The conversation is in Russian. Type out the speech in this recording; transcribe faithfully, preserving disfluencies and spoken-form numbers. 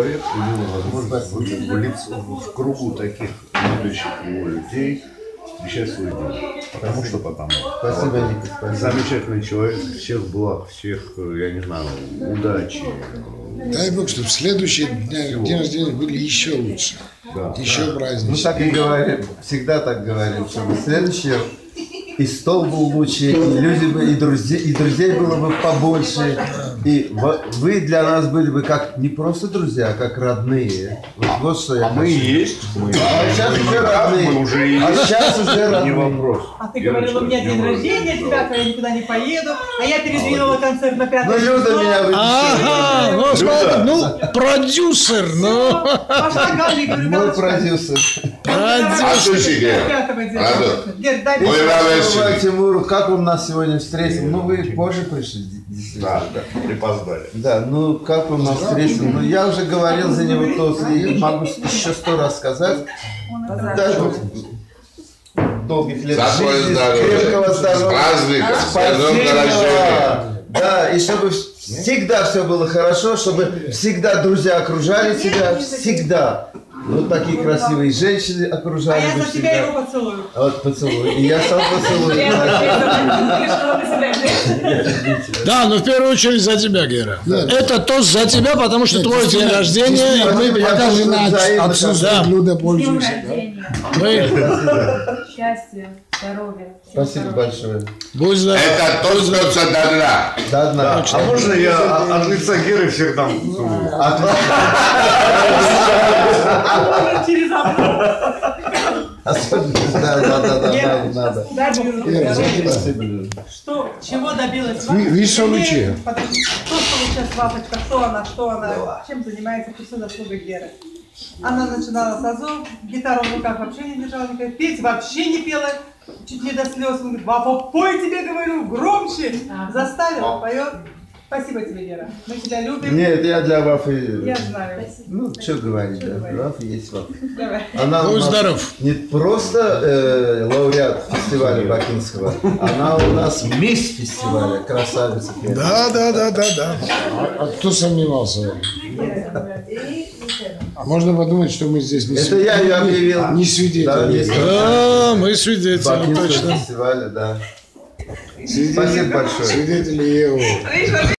Человек имел возможность влиться в кругу таких любящих его людей, встречать свой день. Потому что потому. Спасибо, Ника, спасибо. Замечательный человек, всех благ, всех, я не знаю, удачи. Дай Бог, чтобы следующие дни, дни рождения были еще лучше. Да. Еще Мы праздничнее. так и говорим, всегда так говорим, чтобы следующее и стол был лучше, и люди бы, и друзей, и друзей было бы побольше. И вы для нас были бы как не просто друзья, а как родные. Вот, вот что я А мы и есть. Мы, а сейчас мы, уже родные. мы уже и А есть. сейчас уже родные. Не вопрос. А ты говорила, у меня день рождения, девятого я никуда не поеду, а я передвинула концерт на пятое Ну, Люда число. меня Ага, ну, смотри, ну, продюсер, ну. Пошла Галя и говорю, Мой Галочка, продюсер. Слушай, Гер, пятого дня. Ладно. Гер, дай Ой, мне. рада. Спасибо Тимуру, как он нас сегодня встретил? Ну, вы позже пришли, действительно. Да, да, припоздали. Да, ну как он нас встретил? Ну я уже говорил за него то, и могу еще сто раз сказать. Даже вот долгих лет За твое жизни, здоровье. крепкого С здоровья, праздником, с днем спортивного. рождения. Да, и чтобы всегда все было хорошо, чтобы всегда друзья окружали тебя, всегда. Вот такие красивые женщины А окружали я бы за тебя всегда. его поцелую. Вот поцелуй. И я сам поцелую. Да, но в первую очередь за тебя, Гера. Это тост за тебя, потому что твой день рождения, и мы Я пока просто жена взаимно отсутствует, как-то- Люда С днем пользуемся. рождения, Мы, счастья, здоровья. всего Спасибо хорошего. большое. будь здоров. Это то, что задана. Да, да. А можно я от, от лица Геры всех там поцелую? Через окно. Особенно, да, да, да, да, Гера, надо, надо. дай Бог Гера, здоровья. Спасибо, Люда. Что, чего добилась? Ви- веселый Мне, чай. потому что То, что вот сейчас Вапочка, кто она, что она, чем занимается, это все заслуга Геры. Она начинала с азов, гитару в руках вообще не держала, никогда, петь вообще не пела, чуть не до слез. Он говорит, Вапа, пой тебе, говорю, громче. Заставила, поет. Спасибо тебе, Гера. Мы тебя любим. Нет, я для Вафы, Я знаю. ну, что говорить, да, говорить? Вафа есть Вафа. Давай. Она у Будь нас здоров. не просто э, лауреат фестиваля Бакинского, она у нас месть фестиваля, красавица. Да, да, да, да, да. А, а кто сомневался? А можно подумать, что мы здесь не, Это свид- я ее объявил. не Да, свидетели. есть Да, мы свидетели, Бакинского точно. фестиваля, да. Свидетели, Спасибо большое. свидетели Иеговы.